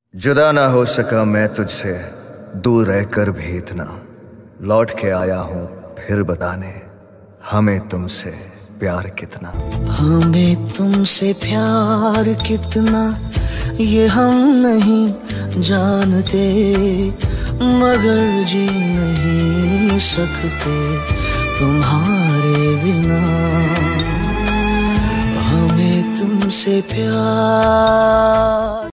जुदा ना हो सका मैं तुझसे, दूर रहकर भी इतना। लौट के आया हूँ फिर बताने, हमें तुमसे प्यार कितना। हमें तुमसे प्यार कितना ये हम नहीं जानते, मगर जी नहीं सकते तुम्हारे बिना। हमें तुमसे प्यार